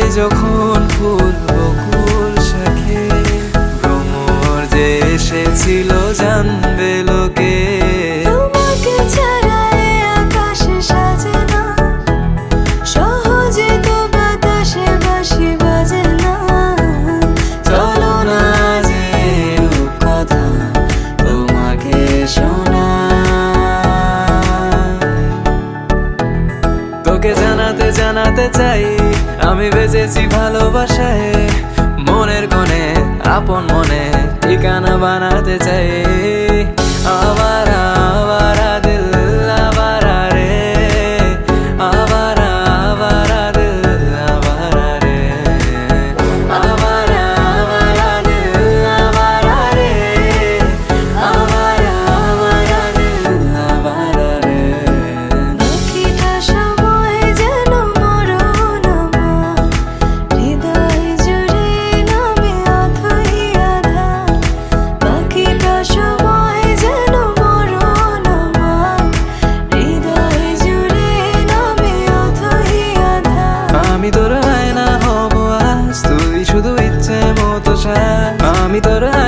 যখন ফুল বকুল শাখে ভ্রমর যে এসেছিল জানবে লোকে। তোমাকে ছাড়া আকাশে সাজে না, সহজে তো বাতাসে বাঁশি বাজে না। চলো না যে কথা তোমাকে শোনা, তোকে জানাতে জানাতে চাই আমি বেঁচেছি ভালোবাসায়। মনের কোণে আপন মনে ঠিকানা বানাতে চাই। আবারা আবারা দিল আবারা রে, আবারা আবারা দিল আবারা রে, আবারা আবারা দিল আবারা রে, আবারা আবারা দিল আবারা রে। বাকিটা সময় যেন মরণ আমার, হৃদয় জুড়ে নামে অথই আধার। বাকিটা সময় যেন মরণ আমার, হৃদয় জুড়ে নামে অথই আধার। আমি তোর আয়না হব আজ, তুই শুধু ইচ্ছে মতো সাজ। আমি তোর